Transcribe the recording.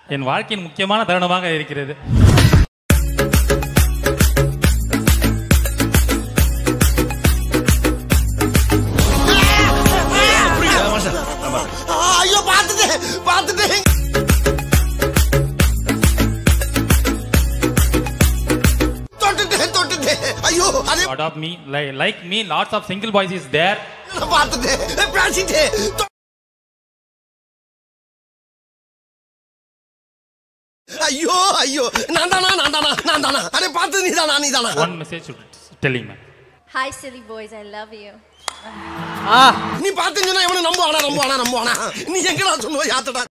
என் வாழ்க்கையின் முக்கியமான தருணமாக இருக்கிறது. ஐயோ பார்த்துட்டேன். தொட்டுட்டேன். ஐயோ Adopt me, like me, lots of single boys is there. பார்த்துட்டேன். பேசிட்டேன். ஐயோ நான் தானா அரே பார்த்து நீதானா One message telling me. Hi silly boys, I love you. நீ பார்த்தீங்கன்னா இவனை நம்புவானா நீ எங்கடா சொல்லுவ யாத்தடா